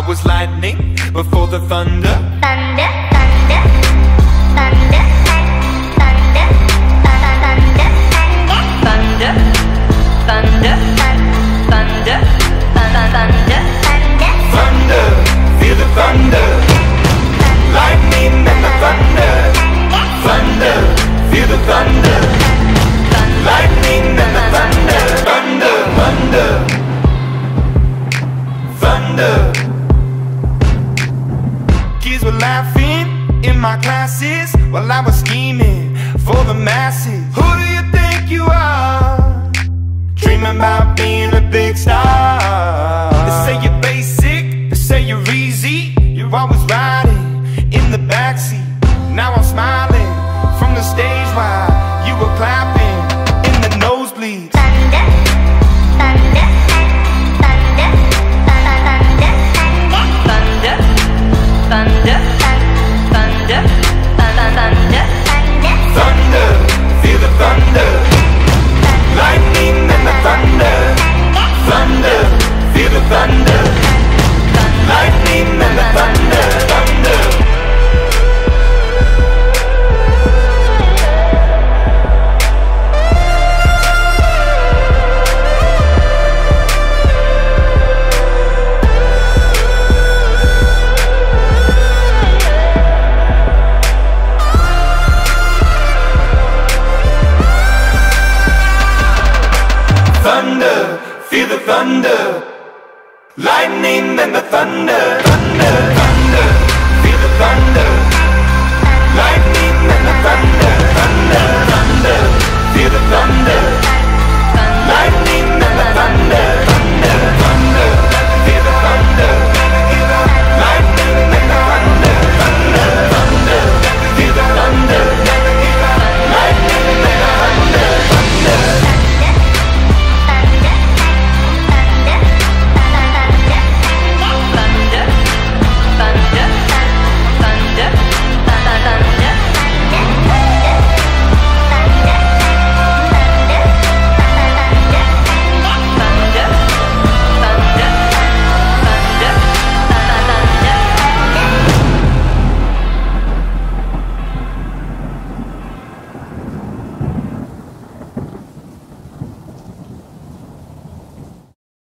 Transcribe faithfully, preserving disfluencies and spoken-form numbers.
was lightning before the thunder. Thunder, thunder, thunder, thunder, thunder, thunder, thunder, thunder, thunder, thunder, Thunder, feel the thunder. Lightning and the thunder. Thunder, feel the thunder. Lightning and the thunder. Thunder, thunder, thunder. Kids were laughing in my classes while I was scheming for the masses. Who do you think you are? Dreaming about being a big star. They say you're basic, they say you're easy. You're always riding in the backseat. Now I'm smiling from the stage while you were clapping in the nosebleeds. thunder, thunder, thunder, thunder, thunder, thunder, thunder, thunder, thunder, Thunder, feel the thunder. Lightning and the thunder. Thunder, feel the thunder. Lightning and the thunder. Thunder. Thunder, feel the thunder. Lightning and the thunder. Thunder.